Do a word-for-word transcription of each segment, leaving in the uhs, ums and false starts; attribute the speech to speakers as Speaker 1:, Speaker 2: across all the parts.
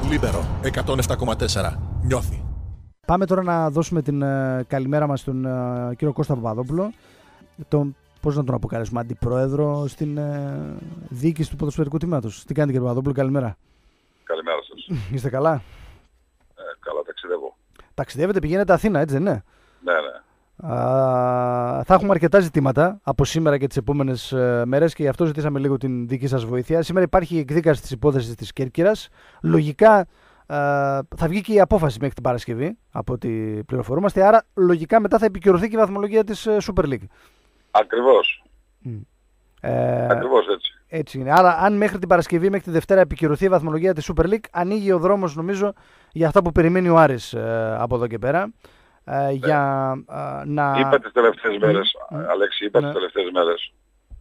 Speaker 1: Λίμπερο εκατόν επτά κόμμα τέσσερα. Νιώθει.
Speaker 2: Πάμε τώρα να δώσουμε την uh, καλημέρα μας στον uh, κύριο Κώστα Παπαδόπουλο, τον, πώς να τον αποκαλέσουμε, αντιπρόεδρο στην uh, διοίκηση του ποδοσφαιρικού τμήματος. Τι κάνετε, κύριε Παπαδόπουλο, καλημέρα.
Speaker 3: Καλημέρα σας.
Speaker 2: Είστε καλά?
Speaker 3: Ε, καλά, ταξιδεύω.
Speaker 2: Ταξιδεύετε, πηγαίνετε Αθήνα, έτσι δεν είναι?
Speaker 3: Ναι, ναι.
Speaker 2: Α, θα έχουμε αρκετά ζητήματα από σήμερα και τις επόμενες uh, μέρες και γι' αυτό ζητήσαμε λίγο την δική σας βοήθεια. Σήμερα υπάρχει η εκδίκαση της υπόθεσης της Κέρκυρας. Λογικά Uh, θα βγει και η απόφαση μέχρι την Παρασκευή, από ό,τι πληροφορούμαστε. Άρα, λογικά μετά θα επικυρωθεί και η βαθμολογία της uh, Super League.
Speaker 3: Ακριβώς.
Speaker 2: Mm. Ε,
Speaker 3: Ακριβώς έτσι.
Speaker 2: Έτσι είναι. Άρα, αν μέχρι την Παρασκευή, μέχρι τη Δευτέρα επικυρωθεί η βαθμολογία της Super League, ανοίγει ο δρόμος, νομίζω, για αυτά που περιμένει ο Άρης uh, από εδώ και πέρα. Uh, ναι. για, uh, να...
Speaker 3: Είπα τις τελευταίες μέρες, mm. Αλέξη, είπα mm. τις τελευταίες μέρες,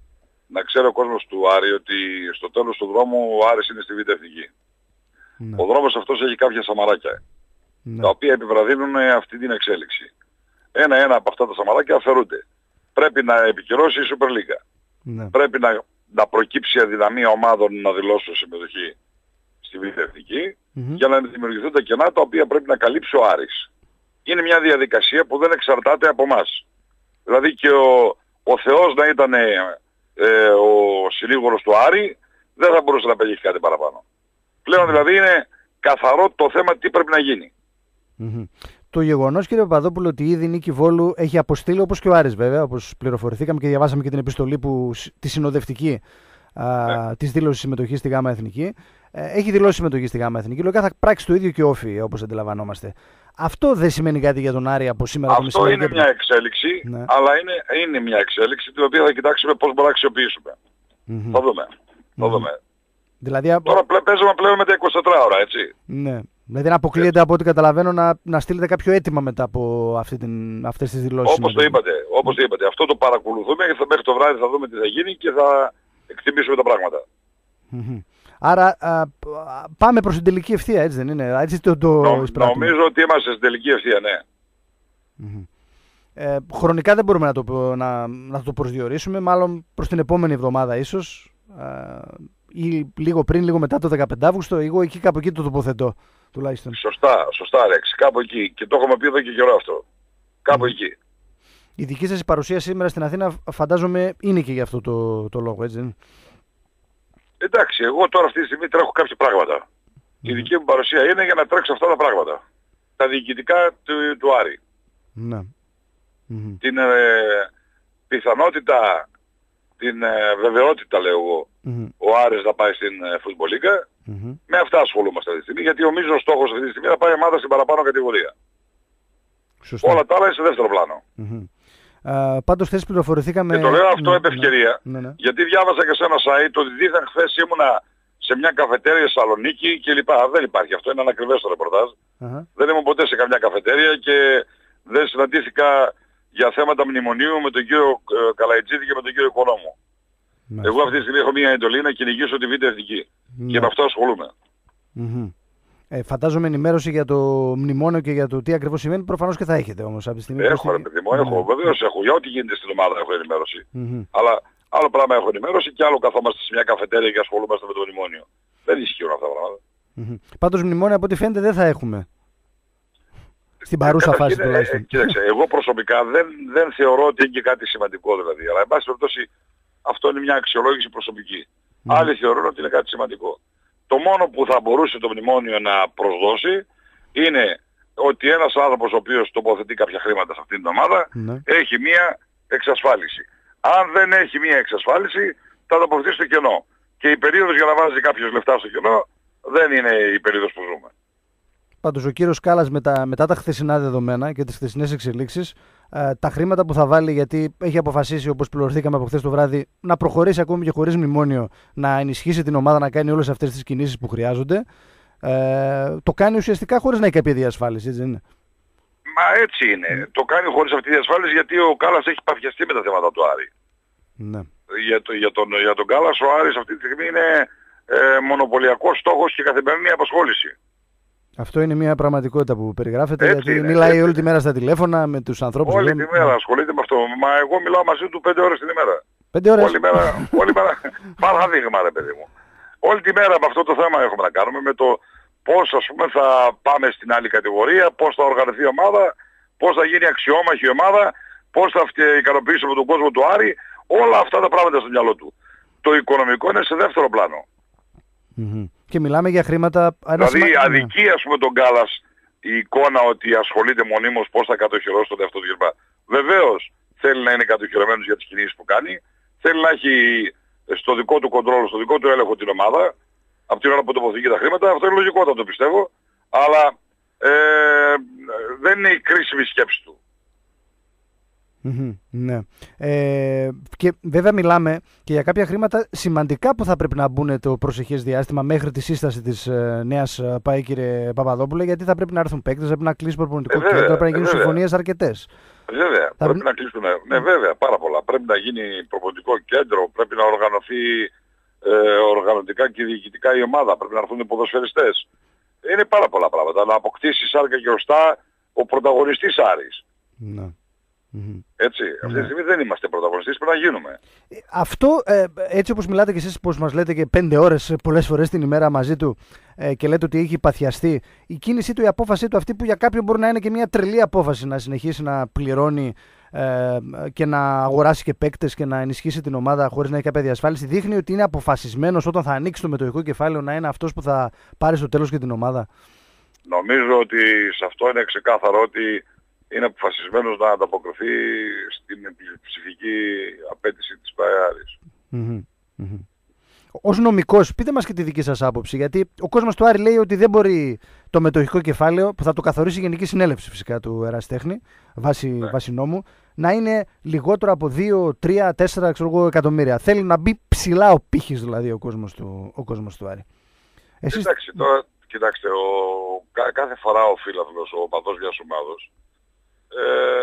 Speaker 3: να ξέρει ο κόσμος του Άρη ότι στο τέλος του δρόμου ο Άρης είναι στη Β' Εθνική. Ναι. Ο δρόμος αυτός έχει κάποια σαμαράκια, ναι, τα οποία επιβραδύνουν αυτή την εξέλιξη. Ένα-ένα από αυτά τα σαμαράκια αφαιρούνται. Πρέπει να επικυρώσει η Super League. Ναι. Πρέπει να, να προκύψει αδυναμία ομάδων να δηλώσουν συμμετοχή στη Β' Εθνική mm-hmm. για να δημιουργηθούν τα κενά τα οποία πρέπει να καλύψει ο Άρης. Είναι μια διαδικασία που δεν εξαρτάται από εμάς. Δηλαδή και ο, ο Θεός να ήταν ε, ε, ο συνήγορος του Άρη, δεν θα μπορούσε να πετύχει κάτι παραπάνω. Πλέον δηλαδή είναι καθαρό το θέμα τι πρέπει να γίνει.
Speaker 2: Mm-hmm. Το γεγονός, κύριε Παπαδόπουλο, ότι ήδη η Νίκη Βόλου έχει αποστείλει, όπως και ο Άρης βέβαια, όπως πληροφορηθήκαμε και διαβάσαμε και την επιστολή που, τη συνοδευτική α, ναι. της δήλωσης συμμετοχής στη ΓΑΜΑ Εθνική, ε, έχει δηλώσει συμμετοχή στη ΓΑΜΑ Εθνική. Λογικά θα πράξει το ίδιο και όφη, όπως αντιλαμβανόμαστε. Αυτό δεν σημαίνει κάτι για τον Άρη από σήμερα?
Speaker 3: Αυτό είναι μια εξέλιξη, ναι. αλλά είναι, είναι μια εξέλιξη την οποία θα κοιτάξουμε πώς μπορούμε να αξιοποιήσουμε. Mm-hmm. Θα δούμε. Mm-hmm. Θα δούμε. Δηλαδή, τώρα πλέ, παίζουμε πλέον με τα είκοσι τέσσερα ώρα, έτσι.
Speaker 2: Ναι. Δηλαδή να αποκλείεται έτσι, από ό,τι καταλαβαίνω να, να στείλετε κάποιο αίτημα μετά από αυτή την, αυτές τις δηλώσεις.
Speaker 3: Όπως το είπατε, όπως το είπατε. Αυτό το παρακολουθούμε και θα, μέχρι το βράδυ θα δούμε τι θα γίνει και θα εκτιμήσουμε τα πράγματα.
Speaker 2: Mm-hmm. Άρα α, πάμε προς την τελική ευθεία, έτσι δεν είναι? Έτσι το, το
Speaker 3: Νο, νομίζω ότι είμαστε στην τελική ευθεία, ναι.
Speaker 2: Mm-hmm. Ε, χρονικά δεν μπορούμε να το, να, να το προσδιορίσουμε, μάλλον προς την επόμενη εβδομάδα ίσως. Α, ή λίγο πριν, λίγο μετά το δεκαπέντε Αυγούστου, εγώ εκεί κάπου εκεί το τοποθετώ τουλάχιστον.
Speaker 3: Σωστά, σωστά Ρέξ, κάπου εκεί. Και το έχουμε πει εδώ και καιρό αυτό. Κάπου mm. εκεί.
Speaker 2: Η δική σας παρουσία σήμερα στην Αθήνα φαντάζομαι είναι και για αυτό το, το λόγο, έτσι?
Speaker 3: Εντάξει, εγώ τώρα αυτή τη στιγμή τρέχω κάποια πράγματα. Mm. Η δική μου παρουσία είναι για να τρέξω αυτά τα πράγματα. Τα διοικητικά του, του Άρη.
Speaker 2: Mm. Mm.
Speaker 3: Την ε, πιθανότητα, την ε, βεβαιότητα λέω εγώ, mm-hmm. ο Άρης να πάει στην ε, Φουτμπολίγκα. Mm-hmm. Με αυτά ασχολούμαστε αυτή τη στιγμή, γιατί ο μείζωνος στόχος αυτή τη στιγμή να πάει η ομάδα στην παραπάνω κατηγορία.
Speaker 2: Σωστά.
Speaker 3: Όλα τα άλλα είναι σε δεύτερο πλάνο.
Speaker 2: Mm-hmm. Uh, πάντως χθες πληροφορηθήκαμε...
Speaker 3: Και το λέω αυτό ναι, επ' ευκαιρία,
Speaker 2: ναι, ναι.
Speaker 3: γιατί διάβασα και σε ένα site ότι δίθεν χθες ήμουνα σε μια καφετέρια Θεσσαλονίκη κλπ. Δεν υπάρχει αυτό, είναι ανακριβές το ρεπορτάζ. Uh-huh. Δεν ήμουν ποτέ σε καμιά καφετέρια και δεν συναντήθηκα για θέματα μνημονίου με τον κύριο ε, Καλαϊτζίδη και με τον κύριο Οικονόμου. Ναι. Εγώ αυτή τη στιγμή έχω μια εντολή να κυνηγήσω τη Β' Εθνική. Ναι. Και με αυτό ασχολούμαι.
Speaker 2: Mm-hmm. Ε, φαντάζομαι ενημέρωση για το μνημόνιο και για το τι ακριβώς σημαίνει, προφανώς και θα έχετε όμως από τη στιγμή.
Speaker 3: Έχω, ρε παιδί μου, έχω. Ναι. Βεβαίως έχω. Για ό,τι γίνεται στην ομάδα έχω ενημέρωση. Mm-hmm. Αλλά άλλο πράγμα έχω ενημέρωση και άλλο καθόμαστε σε μια καφετέρια και ασχολούμαστε με το μνημόνιο. Δεν ισχύουν αυτά τα πράγματα.
Speaker 2: Mm-hmm. Πάντως μνημόνιο από ό,τι φαίνεται δεν θα έχουμε. Στην παρούσα φάση
Speaker 3: είναι,
Speaker 2: τουλάχιστον.
Speaker 3: Κοίταξε, εγώ προσωπικά δεν, δεν θεωρώ ότι είναι και κάτι σημαντικό δηλαδή. Αλλά εν πάση περιπτώσει αυτό είναι μια αξιολόγηση προσωπική. Mm. Άλλοι θεωρούν ότι είναι κάτι σημαντικό. Το μόνο που θα μπορούσε το μνημόνιο να προσδώσει είναι ότι ένας άνθρωπος ο οποίος τοποθετεί κάποια χρήματα σε αυτήν την ομάδα mm. έχει μια εξασφάλιση. Αν δεν έχει μια εξασφάλιση θα τοποθετεί στο κενό. Και η περίοδος για να βάζει κάποιος λεφτά στο κενό δεν είναι η περίοδος που ζούμε.
Speaker 2: Πάντως ο κύριος Κάλλας μετά, μετά τα χθεσινά δεδομένα και τις χθεσινές εξελίξεις, ε, τα χρήματα που θα βάλει, γιατί έχει αποφασίσει, όπως πληροφορηθήκαμε από χθες το βράδυ, να προχωρήσει ακόμη και χωρίς μνημόνιο, να ενισχύσει την ομάδα να κάνει όλες αυτές τις κινήσεις που χρειάζονται, ε, το κάνει ουσιαστικά χωρίς να έχει κάποια διασφάλιση, έτσι δεν είναι?
Speaker 3: Μα έτσι είναι. Mm. Το κάνει χωρίς αυτή τη διασφάλιση γιατί ο Κάλλας έχει παθιαστεί με τα θέματα του Άρη.
Speaker 2: Ναι.
Speaker 3: Για, το, για, τον, για τον Κάλλας ο Άρης αυτή τη στιγμή είναι ε, μονοπωλιακός στόχος και καθημερινή απασχόληση.
Speaker 2: Αυτό είναι μια πραγματικότητα που περιγράφεται,
Speaker 3: έτσι
Speaker 2: γιατί
Speaker 3: είναι,
Speaker 2: μιλάει
Speaker 3: έτσι.
Speaker 2: όλη τη μέρα στα τηλέφωνα με τους ανθρώπους.
Speaker 3: Όλη τη μέρα ασχολείται με αυτό. Μα εγώ μιλάω μαζί του πέντε ώρες την ημέρα.
Speaker 2: Πέντε ώρες.
Speaker 3: Όλη μέρα, όλη μέρα, παραδείγμα ρε παιδί μου. Όλη τη μέρα με αυτό το θέμα έχουμε να κάνουμε, με το πώς ας πούμε θα πάμε στην άλλη κατηγορία, πώς θα οργανωθεί η ομάδα, πώς θα γίνει αξιόμαχη η ομάδα, πώς θα ικανοποιήσουμε τον κόσμο του Άρη, όλα αυτά τα πράγματα στο μυαλό του. Το οικονομικό είναι σε δεύτερο πλάνο.
Speaker 2: Mm-hmm. Και μιλάμε για χρήματα...
Speaker 3: Δηλαδή αδικεί ας πούμε τον Γκάλας η εικόνα ότι ασχολείται μονίμως πώς θα κατοχυρώσει τον εαυτό του κλπ. Βεβαίως θέλει να είναι κατοχυρωμένος για τις κινήσεις που κάνει, θέλει να έχει στο δικό του κοντρόλ, στο δικό του έλεγχο την ομάδα, από την ώρα που τοποθετεί τα χρήματα, αυτό είναι λογικό, θα το πιστεύω, αλλά ε, δεν είναι η κρίσιμη σκέψη του.
Speaker 2: Mm-hmm, ναι. Ε, και βέβαια μιλάμε και για κάποια χρήματα σημαντικά που θα πρέπει να μπουν το προσεχές διάστημα μέχρι τη σύσταση της ε, νέας ΠΑΕ, κύριε Παπαδόπουλε, γιατί θα πρέπει να έρθουν παίκτες, θα πρέπει να κλείσει προπονητικό ε, κέντρο, πρέπει να γίνουν ε, συμφωνίες αρκετές.
Speaker 3: Βέβαια, θα πρέπει να κλείσουν, ναι βέβαια, πάρα πολλά. Πρέπει να γίνει προπονητικό κέντρο, πρέπει να οργανωθεί ε, οργανωτικά και διοικητικά η ομάδα, πρέπει να έρθουν οι ποδοσφαιριστές. Είναι πάρα πολλά πράγματα. Να αποκτήσει σάρκα και οστά ο πρωταγωνιστής Άρης.
Speaker 2: Ναι. Mm-hmm.
Speaker 3: Έτσι, αυτή τη στιγμή δεν είμαστε πρωταγωνιστές, πρέπει να γίνουμε.
Speaker 2: Αυτό, ε, έτσι όπως μιλάτε και εσείς, πως μας λέτε και πέντε ώρες πολλές φορές την ημέρα μαζί του ε, και λέτε ότι έχει παθιαστεί, η κίνησή του, η απόφασή του αυτή που για κάποιον μπορεί να είναι και μια τρελή απόφαση να συνεχίσει να πληρώνει ε, και να αγοράσει και παίκτες και να ενισχύσει την ομάδα χωρίς να έχει κάποια διασφάλιση, δείχνει ότι είναι αποφασισμένος όταν θα ανοίξει το μετοχικό κεφάλαιο να είναι αυτός που θα πάρει στο τέλος και την ομάδα.
Speaker 3: Νομίζω ότι σε αυτό είναι ξεκάθαρο ότι είναι αποφασισμένος να ανταποκριθεί στην ψηφική απέτηση της ΠΑΕ Άρης.
Speaker 2: Mm-hmm. Mm-hmm. Ως νομικός, πείτε μας και τη δική σας άποψη, γιατί ο κόσμος του Άρη λέει ότι δεν μπορεί το μετοχικό κεφάλαιο, που θα το καθορίσει η Γενική Συνέλευση φυσικά του Ερασιτέχνη, βάσει, ναι. βάσει νόμου, να είναι λιγότερο από δύο, τρία, τέσσερα εκατομμύρια. Θέλει να μπει ψηλά ο πύχης δηλαδή ο κόσμος του, ο κόσμος του Άρη.
Speaker 3: Εσείς... Εντάξει, τώρα, κοιτάξτε, ο, κα, κάθε φορά ο φίλαθλος, ο οπαδός μιας ομάδος, Ε,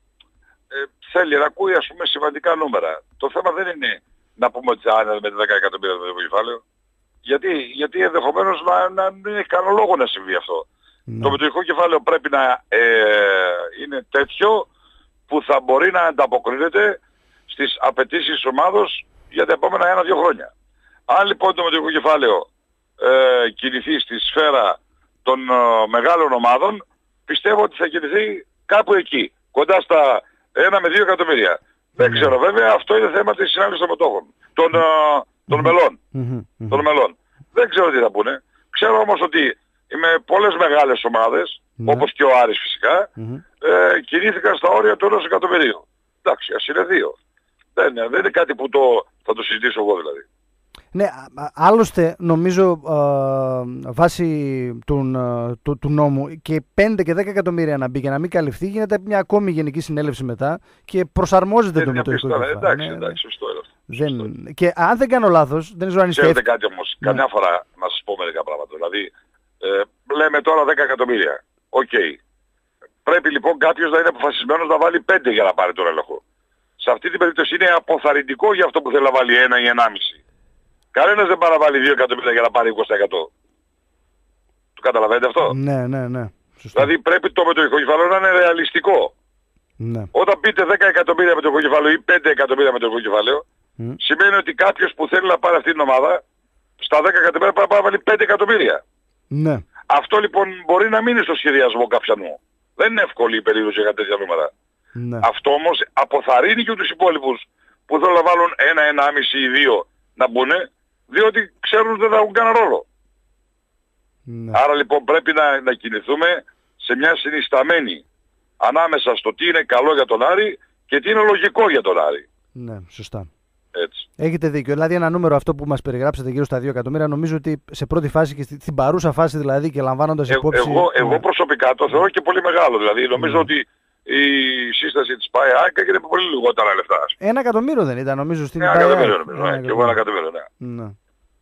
Speaker 3: ε, θέλει να ακούει ας πούμε σημαντικά νούμερα. Το θέμα δεν είναι να πούμε ότι θα είναι με δέκα εκατομμύρια το κεφάλαιο. Γιατί, γιατί ενδεχομένως να, να μην έχει κανένα λόγο να συμβεί αυτό. Ναι. Το μετοχικό κεφάλαιο πρέπει να ε, είναι τέτοιο που θα μπορεί να ανταποκρίνεται στις απαιτήσεις της ομάδος για τα επόμενα ένα-δύο χρόνια. Αν λοιπόν το μετοχικό κεφάλαιο ε, κινηθεί στη σφαίρα των ε, μεγάλων ομάδων, πιστεύω ότι θα κινηθεί κάπου εκεί, κοντά στα ένα με δύο εκατομμύρια. Mm-hmm. Δεν ξέρω βέβαια, αυτό είναι θέμα της συνάντησης των μετόχων, των, mm-hmm. των μελών. Mm-hmm. Των μελών. Δεν ξέρω τι θα πούνε. Ξέρω όμως ότι με πολλές μεγάλες ομάδες, mm-hmm. όπως και ο Άρης φυσικά, mm-hmm. ε, κινήθηκαν στα όρια του ενός εκατομμυρίου. Εντάξει, ας είναι δύο. Δεν, δεν είναι κάτι που το, θα το συζητήσω εγώ δηλαδή.
Speaker 2: Ναι, άλλωστε νομίζω ε, βάσει του, του, του νόμου και πέντε και δέκα εκατομμύρια να μπει και να μην καλυφθεί, γίνεται μια ακόμη γενική συνέλευση μετά και προσαρμόζεται το μετοχικό κεφάλαιο.
Speaker 3: Εντάξει, ναι, εντάξει, σωστό είναι αυτό.
Speaker 2: Και αν δεν κάνω λάθος, δεν ξέρω αν είσαι...
Speaker 3: Ξέρετε κάτι όμως, ναι. Καμιά φορά να σας πω μερικά πράγματα. Δηλαδή, ε, λέμε τώρα δέκα εκατομμύρια. Οκ. Okay. Πρέπει λοιπόν κάποιος να είναι αποφασισμένος να βάλει πέντε για να πάρει τον έλεγχο. Σε αυτή την περίπτωση είναι αποθαρρυντικό για αυτό που θέλει να βάλει ένα ή ενάμιση. Κανένας δεν παραβάλει δύο εκατομμύρια για να πάρει είκοσι τοις εκατό. Το καταλαβαίνετε αυτό?
Speaker 2: Ναι, ναι, ναι.
Speaker 3: Σωστά. Δηλαδή πρέπει το μετοχικό κεφάλαιο να είναι ρεαλιστικό.
Speaker 2: Ναι.
Speaker 3: Όταν πείτε δέκα εκατομμύρια μετοχικό κεφάλαιο ή πέντε εκατομμύρια μετοχικό κεφάλαιο, mm. σημαίνει ότι κάποιος που θέλει να πάρει αυτή την ομάδα, στα δέκα εκατομμύρια πάει να βάλει πέντε εκατομμύρια.
Speaker 2: Ναι.
Speaker 3: Αυτό λοιπόν μπορεί να μείνει στο σχεδιασμό κάποιανού. Δεν είναι εύκολη η περίπτωση για τέτοια νούμερα.
Speaker 2: Ναι.
Speaker 3: Αυτό όμως αποθαρρύνει και τους υπόλοιπους που θέλουν να βάλουν ένα, ενάμιση ή δύο να μπουν, διότι ξέρουν ότι δεν θα έχουν κανένα ρόλο.
Speaker 2: Ναι.
Speaker 3: Άρα λοιπόν πρέπει να, να κινηθούμε σε μια συνισταμένη ανάμεσα στο τι είναι καλό για τον Άρη και τι είναι λογικό για τον Άρη.
Speaker 2: Ναι, σωστά.
Speaker 3: Έτσι.
Speaker 2: Έχετε δίκιο. Δηλαδή ένα νούμερο αυτό που μας περιγράψατε γύρω στα δύο εκατομμύρια, νομίζω ότι σε πρώτη φάση και στην παρούσα φάση δηλαδή και λαμβάνοντας
Speaker 3: ε,
Speaker 2: υπόψη...
Speaker 3: Εγώ, εγώ προσωπικά το θεωρώ και πολύ μεγάλο. Δηλαδή νομίζω ναι. ότι η σύσταση της ΠΑΕ έγινε με πολύ λιγότερα λεφτά.
Speaker 2: Ένα εκατομμύριο δεν ήταν νομίζω στην
Speaker 3: ΠΑΕ. Ένα εκατομμύριο νομίζω. Ναι, και εγώ ένα εκατομμύριο, ναι.
Speaker 2: ναι.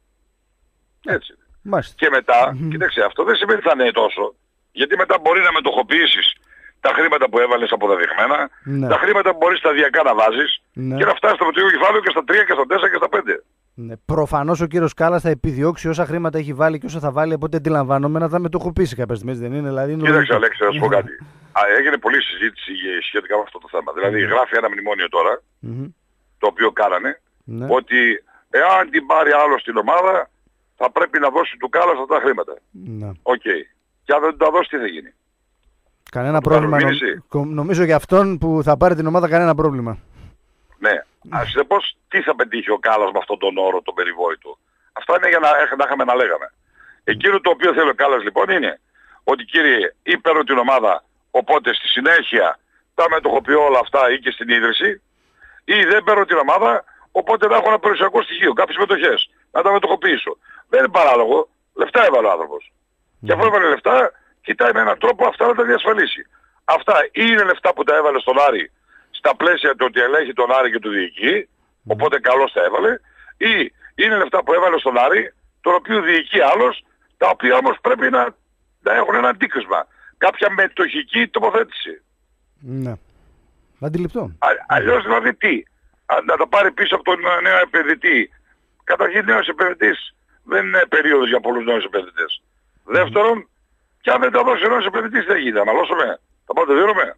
Speaker 3: Έτσι.
Speaker 2: Μάλιστα.
Speaker 3: Και μετά, mm-hmm. κοίταξε, αυτό δεν σημαίνει ότι θα είναι τόσο. Γιατί μετά μπορεί να μετοχοποιήσεις τα χρήματα που έβαλες αποδεδειγμένα, ναι. τα χρήματα που μπορείς σταδιακά να βάζεις ναι. και να φτάσεις στο μετοχικό κεφάλαιο και στα τρία και στα τέσσερα και στα πέντε.
Speaker 2: Ναι. Προφανώς ο κύριος Κάλλας θα επιδιώξει όσα χρήματα έχει βάλει και όσα θα βάλει, από ό,τι αντιλαμβάνομαι να τα μετοχοποιήσει κάποια στιγμή, δεν είναι? Δηλαδή, είναι
Speaker 3: κοίταξε Αλέξη, να σου πω κάτι. Α, έγινε πολλή συζήτηση σχετικά με αυτό το θέμα. Δηλαδή mm-hmm. γράφει ένα μνημόνιο τώρα, mm-hmm. το οποίο κάνανε, mm-hmm. ότι εάν την πάρει άλλο στην ομάδα, θα πρέπει να δώσει του Κάλλας αυτά τα χρήματα.
Speaker 2: Ναι.
Speaker 3: Οκ. Okay. Και αν δεν τα δώσει, τι θα γίνει?
Speaker 2: Κανένα πρόβλημα. Νο... Νομίζω για αυτόν που θα πάρει την ομάδα κανένα πρόβλημα.
Speaker 3: Ναι. Συνεπώς, τι θα πετύχει ο Κάλλας με αυτόν τον όρο, τον περιβόητο? Αυτά είναι για να, να είχαμε να λέγαμε. Εκείνο το οποίο θέλει ο Κάλλας λοιπόν είναι ότι κύριε, ή παίρνω την ομάδα, οπότε στη συνέχεια τα μετοχοποιώ όλα αυτά ή και στην ίδρυση, ή δεν παίρνω την ομάδα, οπότε να έχω ένα περιουσιακό στοιχείο, κάποιες μετοχές, να τα μετοχοποιήσω. Δεν είναι παράλογο, λεφτά έβαλε ο άνθρωπος. Mm. Και αφού έβαλε λεφτά, κοιτάει με έναν τρόπο αυτά να τα διασφαλίσει. Αυτά ή είναι λεφτά που τα έβαλε στον Άρη στα πλαίσια του ότι ελέγχει τον Άρη και του διοικεί, mm. οπότε καλώς τα έβαλε, ή είναι λεφτά που έβαλε στον Άρη, τον οποίο διοικεί άλλος, τα οποία όμως πρέπει να, να έχουν ένα αντίκρισμα. Κάποια μετοχική τοποθέτηση.
Speaker 2: Ναι. Αντιληπτό.
Speaker 3: Α, αλλιώς δηλαδή τι? Α, να τα πάρει πίσω από τον νέο επενδυτή. Καταρχήν νέος επενδυτής δεν είναι περίοδος για πολλούς νέους επενδυτές. Mm. Δεύτερον, και αν δεν τα δώσει ο νέος επενδυτής δεν γίνεται. Αναλώσουμε. Θα πάτε δίνουμε.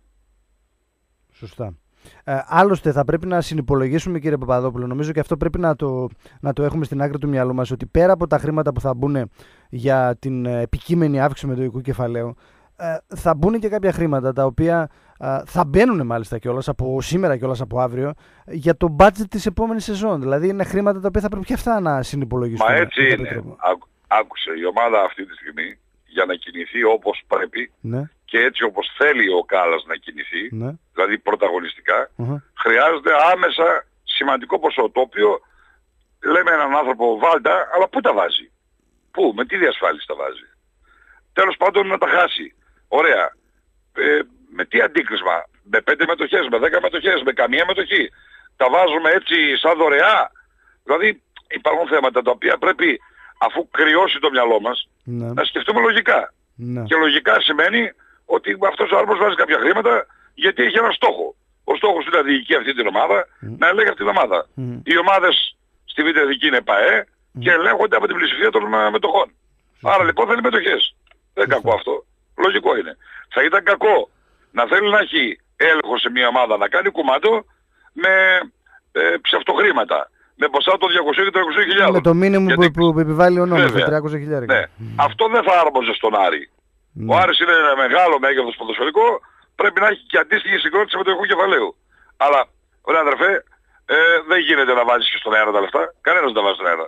Speaker 2: Σωστά. Ε, άλλωστε θα πρέπει να συνυπολογίσουμε, κύριε Παπαδόπουλο, νομίζω και αυτό πρέπει να το, να το έχουμε στην άκρη του μυαλού μας, ότι πέρα από τα χρήματα που θα μπουν για την επικείμενη αύξηση μετοχικού κεφαλαίου, ε, θα μπουν και κάποια χρήματα τα οποία ε, θα μπαίνουν μάλιστα κιόλας από σήμερα κιόλας από αύριο για το budget της επόμενης σεζόν. Δηλαδή είναι χρήματα τα οποία θα πρέπει και αυτά να συνυπολογιστούν.
Speaker 3: Μα έτσι είναι. Άκουσε, η ομάδα αυτή τη στιγμή για να κινηθεί όπως πρέπει, ναι, και έτσι όπως θέλει ο Κάλλας να κινηθεί, ναι, δηλαδή πρωταγωνιστικά, uh-huh, χρειάζεται άμεσα σημαντικό ποσό, το οποίο λέμε έναν άνθρωπο βάλτα, αλλά πού τα βάζει? Πού, με τι διασφάλιση τα βάζει? Τέλος πάντων να τα χάσει. Ωραία. Ε, με τι αντίκρισμα? Με πέντε μετοχές, με δέκα μετοχές, με καμία μετοχή? Τα βάζουμε έτσι σαν δωρεά? Δηλαδή υπάρχουν θέματα τα οποία πρέπει, αφού κρυώσει το μυαλό μας, ναι, να σκεφτούμε λογικά. Ναι. Και λογικά σημαίνει ότι αυτός ο άνθρωπος βάζει κάποια χρήματα γιατί έχει ένα στόχο. Ο στόχος είναι να διοικεί αυτή την ομάδα, mm. να ελέγχει αυτή την ομάδα. Mm. Οι ομάδες στη Β' Εθνική είναι ΠΑΕ mm. και ελέγχονται από την πλειοψηφία των μετοχών. Mm. Άρα λοιπόν θέλει μετοχές. Δεν είναι mm. κακό αυτό. Λογικό είναι. Θα ήταν κακό να θέλει να έχει έλεγχο σε μια ομάδα, να κάνει κουμάντο με ε, ψευτοχρήματα. Με ποσά των διακόσιες και τριακόσιες χιλιάδες. Με
Speaker 2: το μήνυμο γιατί... που, που επιβάλλει ο νόμος, τα τριακόσια χιλιάδες.
Speaker 3: Ναι. Mm. Αυτό δεν θα άρμοζε στον Άρη. Mm. Ο Άρης είναι ένα μεγάλο μέγεθος ποδοσφαιρικό, πρέπει να έχει και αντίστοιχη συγκρότηση μετοχικού κεφαλαίου. Αλλά, ωραία αδερφέ, ε, δεν γίνεται να βάζεις και στον αέρα τα λεφτά. Κανένας δεν τα βάζει στον αέρα.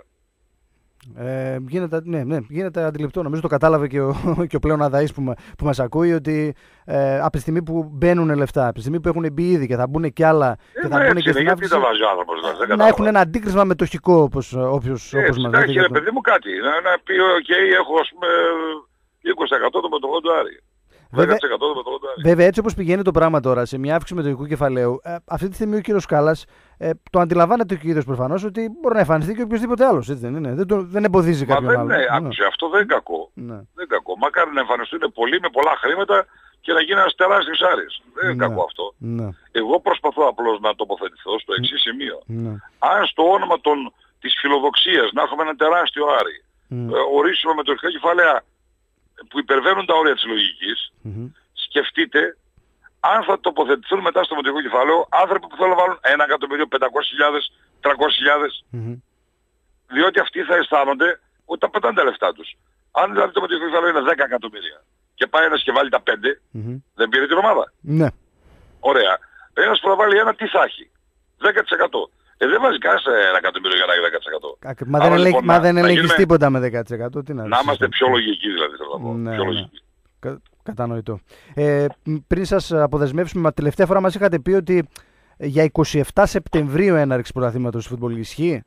Speaker 2: Ε, γίνεται, ναι, ναι, γίνεται αντιληπτό. Νομίζω το κατάλαβε και ο, και ο πλέον αδαής που, που μας ακούει, ότι ε, από τη στιγμή που μπαίνουν λεφτά, από τη στιγμή που έχουν μπει ήδη και θα μπουν και άλλα
Speaker 3: ε,
Speaker 2: και θα μπουν και στην αύξηση,
Speaker 3: να,
Speaker 2: να έχουν ένα αντίκρισμα μετοχικό όπως, όποιος, όπως μας
Speaker 3: λέει. Έχει παιδί μου κάτι, να, να πει ok, έχω ας πούμε είκοσι τοις εκατό των μετοχών του Άρη.
Speaker 2: Βέβαια, βέβαια, έτσι όπως πηγαίνει το πράγμα τώρα σε μια αύξηση μετοχικού κεφαλαίου, ε, αυτή τη στιγμή ο κύριος Κάλλας ε, το αντιλαμβάνεται και ο ίδιος προφανώς ότι μπορεί να εμφανιστεί και οποιοδήποτε άλλος. Έτσι δεν είναι. Δεν, το, δεν εμποδίζει κάποιον
Speaker 3: δεν,
Speaker 2: άλλο.
Speaker 3: Ναι, άκουσε, αυτό δεν είναι κακό. Ναι. Δεν είναι κακό. Μακάρι να εμφανιστούν πολλοί με πολλά χρήματα και να γίνει ένας τεράστιος Άρης. Δεν είναι ναι. κακό αυτό. Ναι. Εγώ προσπαθώ απλώς να τοποθετηθώ στο εξής σημείο. Ναι. Αν στο όνομα των, της φιλοδοξίας να έχουμε ένα τεράστιο Άρη, ναι. ε, ορίσουμε μετοχικά κεφάλαια που υπερβαίνουν τα όρια της λογικής, mm-hmm. σκεφτείτε αν θα τοποθετηθούν μετά στο μετοχικό κεφάλαιο άνθρωποι που θέλουν να βάλουν ένα εκατομμύριο, πεντακόσιες χιλιάδες, τριακόσιες χιλιάδες. Mm-hmm. Διότι αυτοί θα αισθάνονται ότι τα πετάνε τα λεφτά τους. Αν δηλαδή το μετοχικό κεφάλαιο είναι δέκα εκατομμύρια και πάει ένας και βάλει τα πέντε, mm-hmm. δεν πήρε την ομάδα.
Speaker 2: Ναι.
Speaker 3: Ωραία. Ένας που θα βάλει ένα, τι θα έχει? δέκα τοις εκατό. Ε, δεν βάζει κανένα ένα εκατομμύριο για να έχει δέκα τοις εκατό.
Speaker 2: Μα δεν, ελέγ, λοιπόν, μα δεν ελέγχεις γίνουμε... τίποτα με δέκα τοις εκατό. Τι να,
Speaker 3: να είμαστε πιο λογικοί δηλαδή, θέλω να πω.
Speaker 2: Ναι,
Speaker 3: πιο
Speaker 2: ναι.
Speaker 3: λογικοί.
Speaker 2: Κα, κατανοητό. Ε, πριν σας αποδεσμεύσουμε, μα τελευταία φορά μας είχατε πει ότι για είκοσι επτά Σεπτεμβρίου έναρξη πρωταθλήματος φουτμπολ ισχύει.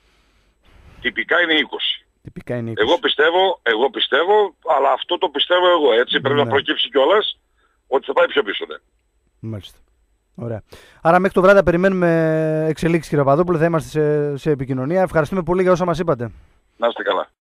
Speaker 3: Τυπικά είναι είκοσι.
Speaker 2: Τυπικά είναι είκοσι.
Speaker 3: Εγώ πιστεύω, εγώ πιστεύω, αλλά αυτό το πιστεύω εγώ. Έτσι πρέπει ναι. να προκύψει κιόλας ότι θα πάει πιο πίσω. Ναι.
Speaker 2: Μάλιστα. Ωραία. Άρα μέχρι το βράδυ περιμένουμε εξελίξεις, κύριε Παπαδόπουλο. Θα είμαστε σε, σε επικοινωνία. Ευχαριστούμε πολύ για όσα μας είπατε.
Speaker 3: Να είστε καλά.